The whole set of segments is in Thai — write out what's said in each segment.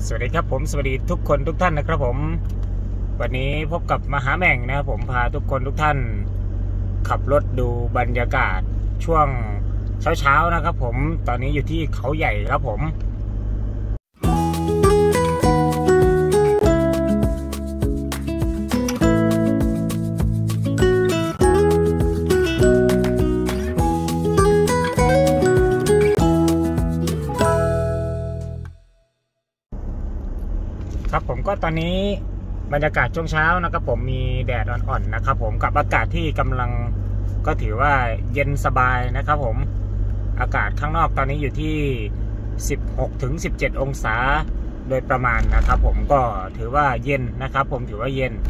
สวัสดีครับผมสวัสดีทุกคนทุกท่านนะครับผมวันนี้พบกับมหาแม่งนะครับผมพาทุกคนทุกท่านขับรถดูบรรยากาศช่วงเช้านะครับผมตอนนี้อยู่ที่เขาใหญ่ครับผมครับผมก็ตอนนี้บรรยากาศช่วงเช้านะครับผมมีแดดอ่อนๆนะครับผมกับอากาศที่กำลังก็ถือว่าเย็นสบายนะครับผมอากาศข้างนอกตอนนี้อยู่ที่16 ถึง 17 องศาโดยประมาณนะครับผมก็ถือว่าเย็นนะครับผมถือว่าเย็น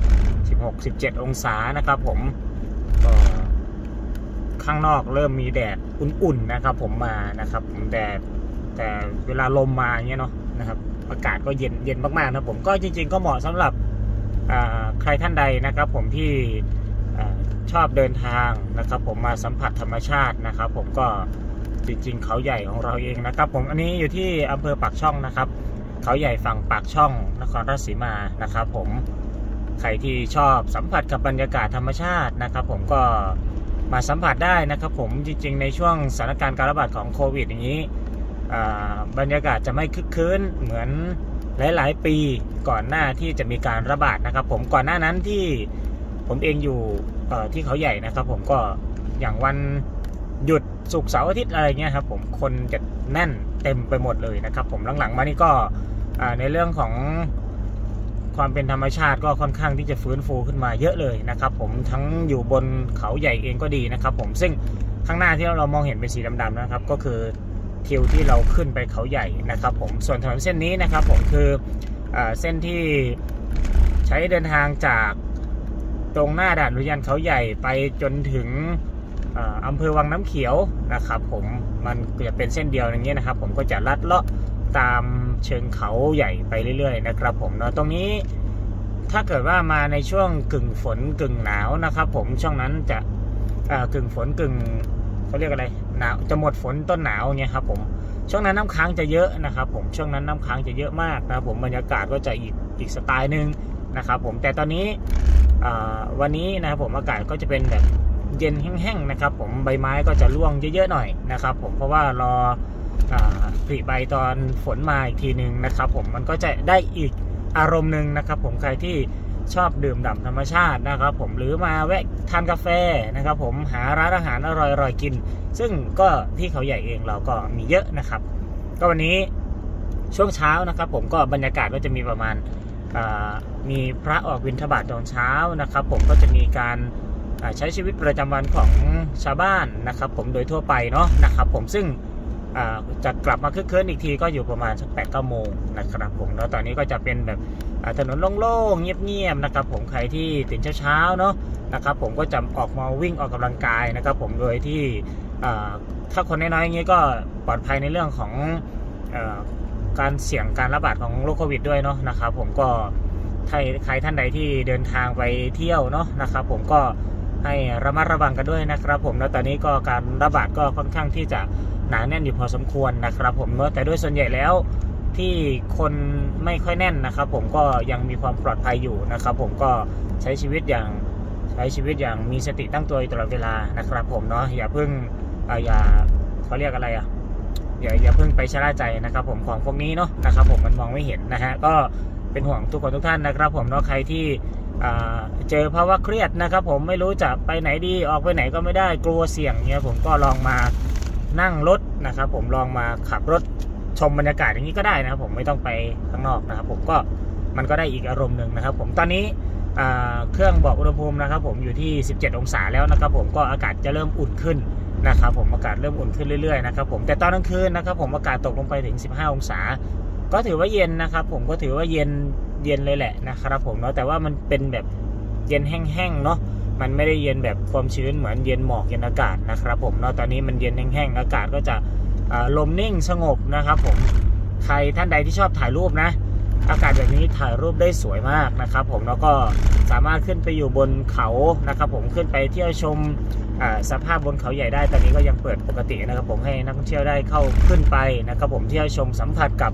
16-17 องศานะครับผมก็ข้างนอกเริ่มมีแดดอุ่นๆนะครับผมมานะครับผมแต่เวลาลมมาอย่างเงี้ยเนาะนะครับอากาศก็เย็นมากๆนะผมก็จริงๆก็เหมาะสำหรับใครท่านใดนะครับผมที่ชอบเดินทางนะครับผมมาสัมผัสธรรมชาตินะครับผมก็จริงๆเขาใหญ่ของเราเองนะครับผมอันนี้อยู่ที่อำเภอปากช่องนะครับเขาใหญ่ฝั่งปากช่องนครราชสีมานะครับผมใครที่ชอบสัมผัสกับบรรยากาศธรรมชาตินะครับผมก็มาสัมผัสได้นะครับผมจริงๆในช่วงสถานการณ์การระบาดของโควิดอย่างนี้บรรยากาศจะไม่คึกคืนเหมือนหลายๆปีก่อนหน้าที่จะมีการระบาดนะครับผมก่อนหน้านั้นที่ผมเองอยู่ที่เขาใหญ่นะครับผมก็อย่างวันหยุดศุกร์เสาร์อาทิตย์อะไรเงี้ยครับผมคนจะแน่นเต็มไปหมดเลยนะครับผมหลังๆมานี่ก็ในเรื่องของความเป็นธรรมชาติก็ค่อนข้างที่จะฟื้นฟูขึ้นมาเยอะเลยนะครับผมทั้งอยู่บนเขาใหญ่เองก็ดีนะครับผมซึ่งข้างหน้าที่เรามองเห็นเป็นสีดำๆนะครับก็คือทิวที่เราขึ้นไปเขาใหญ่นะครับผมส่วนถนนเส้นนี้นะครับผมคือเส้นที่ใช้เดินทางจากตรงหน้าด่านอุทยานเขาใหญ่ไปจนถึงอำเภอวังน้ำเขียวนะครับผมมันจะเป็นเส้นเดียวอย่างเงี้ยนะครับผมก็จะลัดเลาะตามเชิงเขาใหญ่ไปเรื่อยๆนะครับผมเนาะตรงนี้ถ้าเกิดว่ามาในช่วงกึ่งฝนกึ่งหนาวนะครับผมช่วงนั้นจะกึ่งฝนกึ่งเขาเรียกอะไรหนาวจะหมดฝนต้นหนาวเนี่ยครับผมช่วงนั้นน้ำค้างจะเยอะนะครับผมช่วงนั้นน้ำค้างจะเยอะมากนะครับผมบรรยากาศก็จะอีกสไตล์หนึ่งนะครับผมแต่ตอนนี้วันนี้นะครับผมอากาศก็จะเป็นแบบเย็นแห้งๆนะครับผมใบไม้ก็จะร่วงเยอะๆหน่อยนะครับผมเพราะว่ารอผลิใบตอนฝนมาอีกทีหนึ่งนะครับผมมันก็จะได้อีกอารมณ์หนึ่งนะครับผมใครที่ชอบดื่มด่ำธรรมชาตินะครับผมหรือมาแวะทานกาแฟนะครับผมหาร้านอาหารอร่อยๆกินซึ่งก็ที่เขาใหญ่เองเราก็มีเยอะนะครับก็วันนี้ช่วงเช้านะครับผมก็บรรยากาศก็จะมีประมาณมีพระออกบิณฑบาตตอนเช้านะครับผมก็จะมีการใช้ชีวิตประจำวันของชาวบ้านนะครับผมโดยทั่วไปเนาะนะครับผมซึ่งจะกลับมาคึกคืนอีกทีก็อยู่ประมาณสัก8-9 โมงนะครับผมแล้วตอนนี้ก็จะเป็นแบบถนนโล่งๆเงียบๆนะครับผมใครที่ตื่นเช้าๆเนาะนะครับผมก็จะออกมาวิ่งออกกำลังกายนะครับผมโดยที่ถ้าคนน้อยๆอย่างนี้ก็ปลอดภัยในเรื่องของการเสี่ยงการระบาดของโรคโควิดด้วยเนาะนะครับผมก็ใครท่านใดที่เดินทางไปเที่ยวเนาะนะครับผมก็ให้ระมัดระวังกันด้วยนะครับผมแล้วตอนนี้ก็การระบาดก็ค่อนข้างที่จะหนาแน่นอยู่พอสมควรนะครับผมเนาะแต่ด้วยส่วนใหญ่แล้วที่คนไม่ค่อยแน่นนะครับผมก็ยังมีความปลอดภัยอยู่นะครับผมก็ใช้ชีวิตอย่างมีสติตั้งตัวตลอดเวลานะครับผมเนาะอย่าเพิ่งอย่าเขาเรียกอะไรอย่าเพิ่งไปชะล่าใจนะครับผมของพวกนี้เนาะนะครับผมมันมองไม่เห็นนะฮะก็เป็นห่วงทุกคนทุกท่านนะครับผมเนาะใครที่เจอภาวะเครียดนะครับผมไม่รู้จะไปไหนดีออกไปไหนก็ไม่ได้กลัวเสี่ยงเนี่ยผมก็ลองมานั่งรถนะครับผมลองมาขับรถชมบรรยากาศอย่างนี้ก็ได้นะครับผมไม่ต้องไปข้างนอกนะครับผมก็มันก็ได้อีกอารมณ์หนึ่งนะครับผมตอนนี้เครื่องบอกอุณหภูมินะครับผมอยู่ที่17 องศาแล้วนะครับผมก็อากาศจะเริ่มอุ่นขึ้นนะครับผมอากาศเริ่มอุ่นขึ้นเรื่อยๆนะครับผมแต่ตอนกลางคืนนะครับผมอากาศตกลงไปถึง15 องศาก็ถือว่าเย็นนะครับผมก็ถือว่าเย็นเลยแหละนะครับผมเนาะแต่ว่ามันเป็นแบบเย็นแห้งๆเนาะมันไม่ได้เย็นแบบความชื้นเหมือนเย็นหมอกเย็นอากาศนะครับผมเนาะตอนนี้มันเย็นแห้งๆอากาศก็จะลมนิ่งสงบนะครับผมใครท่านใดที่ชอบถ่ายรูปนะอากาศแบบนี้ถ่ายรูปได้สวยมากนะครับผมแล้วก็สามารถขึ้นไปอยู่บนเขานะครับผมขึ้นไปเที่ยวชมสภาพบนเขาใหญ่ได้ตอนนี้ก็ยังเปิดปกตินะครับผมให้นักท่องเที่ยวได้เข้าขึ้นไปนะครับผมเที่ยวชมสัมผัสกับบ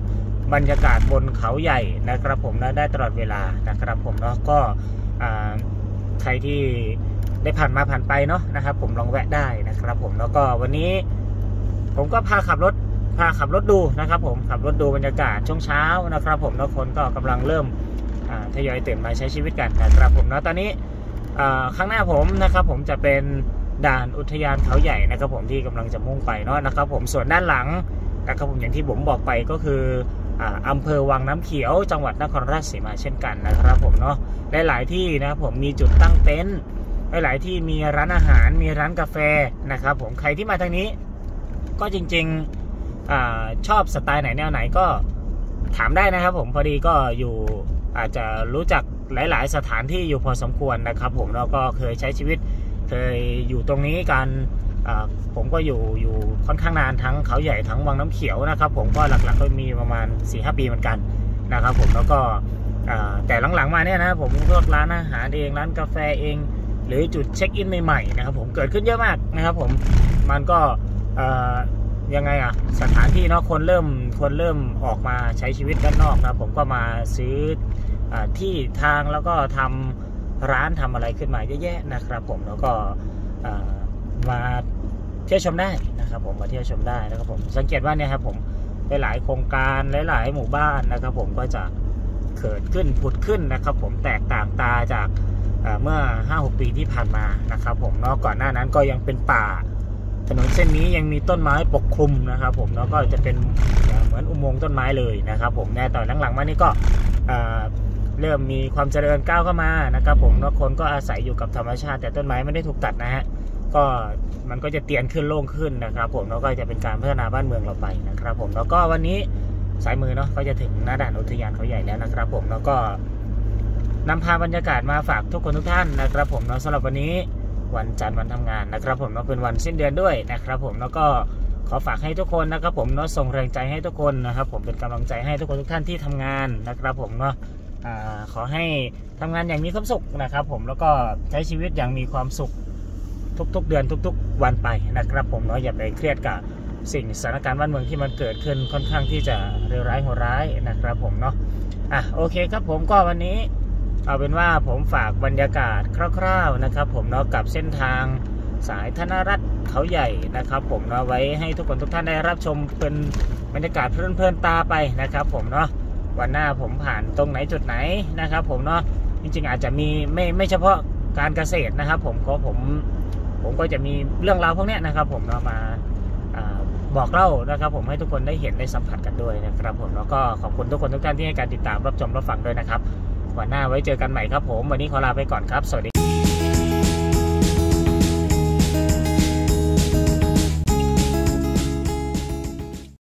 บรรยากาศบนเขาใหญ่นะครับผมนะได้ตลอดเวลานะครับผมเนาะก็ใครที่ได้ผ่านมาผ่านไปเนาะนะครับผมลองแวะได้นะครับผมแล้วก็วันนี้ผมก็พาขับรถดูนะครับผมขับรถดูบรรยากาศช่วงเช้านะครับผมแล้วคนก็กำลังเริ่มทยอยตื่นมาใช้ชีวิตกันนะครับผมแล้วตอนนี้ข้างหน้าผมนะครับผมจะเป็นด่านอุทยานเขาใหญ่นะครับผมที่กำลังจะมุ่งไปเนาะนะครับผมส่วนด้านหลังนะครับผมอย่างที่ผมบอกไปก็คืออำเภอวังน้ำเขียวจังหวัดนครราชสีมาเช่นกันนะครับผมเนาะหลายที่นะครับผมมีจุดตั้งเต็นท์หลายที่มีร้านอาหารมีร้านกาแฟนะครับผมใครที่มาทางนี้ก็จริงๆชอบสไตล์ไหนแนวไหนก็ถามได้นะครับผมพอดีก็อยู่อาจจะรู้จักหลายๆสถานที่อยู่พอสมควรนะครับผมแล้วก็เคยใช้ชีวิตเคยอยู่ตรงนี้กันผมก็อยู่ค่อนข้างนานทั้งเขาใหญ่ทั้งวังน้ำเขียวนะครับผมก็หลักๆก็มีประมาณ 4-5 ปีเหมือนกันนะครับผมแล้วก็แต่หลังๆมาเนี่ยนะผมพวกร้านอาหารเองร้านกาแฟเองหรือจุดเช็คอินใหม่ๆนะครับผมเกิดขึ้นเยอะมากนะครับผมมันก็ยังไงสถานที่เนาะคนเริ่มออกมาใช้ชีวิตด้านนอกนะผมก็มาซื้อที่ทางแล้วก็ทำร้านทำอะไรขึ้นมาเยอะแยะนะครับผมแล้วก็มาเที่ยวชมได้นะครับผมมาเที่ยวชมได้นะครับผมสังเกตว่าเนี่ยครับผมหลายโครงการหลายหมู่บ้านนะครับผมก็จะเกิดขึ้นผุดขึ้นนะครับผมแตกต่างตาจากเมื่อ 5-6 ปีที่ผ่านมานะครับผมเนาะก่อนหน้านั้นก็ยังเป็นป่าถนนเส้นนี้ยังมีต้นไม้ปกคลุมนะครับผมแล้วก็จะเป็นเหมือนอุโมงค์ต้นไม้เลยนะครับผมในตอนหลังๆมานี่ก็เริ่มมีความเจริญก้าวเข้ามานะครับผมแล้วคนก็อาศัยอยู่กับธรรมชาติแต่ต้นไม้ไม่ได้ถูกตัดนะฮะก็มันก็จะเตียนขึ้นโล่งขึ้นนะครับผมแล้วก็จะเป็นการพัฒนาบ้านเมืองเราไปนะครับผมแล้วก็วันนี้สายมือเนาะก็จะถึงหน้าด่านอุทยานเขาใหญ่แล้วนะครับผมแล้วก็นำพาบรรยากาศมาฝากทุกคนทุกท่านนะครับผมเนาะสำหรับวันนี้วันจันทร์วันทำงานนะครับผมเนาะเป็นวันสิ้นเดือนด้วยนะครับผมแล้วก็ขอฝากให้ทุกคนนะครับผมเนาะส่งแรงใจให้ทุกคนนะครับผมเป็นกำลังใจให้ทุกคนทุกท่านที่ทำงานนะครับผมเนาะขอให้ทำงานอย่างมีความสุขนะครับผมแล้วก็ใช้ชีวิตอย่างมีความสุขทุกๆเดือนทุกๆวันไปนะครับผมเนาะอย่าไปเครียดกับสิ่งสถานการณ์บ้านเมืองที่มันเกิดขึ้นค่อนข้างที่จะเลวร้ายโหดร้ายนะครับผมเนาะโอเคครับผมก็วันนี้เอาเป็นว่าผมฝากบรรยากาศคร่าวๆนะครับผมเนาะกับเส้นทางสายธนรัตน์เขาใหญ่นะครับผมเนาะไว้ให้ทุกคนทุกท่านได้รับชมเป็นบรรยากาศเพลินๆตาไปนะครับผมเนาะวันหน้าผมผ่านตรงไหนจุดไหนนะครับผมเนาะจริงๆอาจจะมีไม่เฉพาะการเกษตรนะครับผมก็จะมีเรื่องราวพวกนี้นะครับผมเนาะมาบอกเล่านะครับผมให้ทุกคนได้เห็นได้สัมผัสกันด้วยนะครับผมแล้วก็ขอบคุณทุกคนทุกท่านที่ให้การติดตามรับชมรับฟังด้วยนะครับวันหน้าไว้เจอกันใหม่ครับผมวันนี้ขอลาไปก่อนครับสวัสดี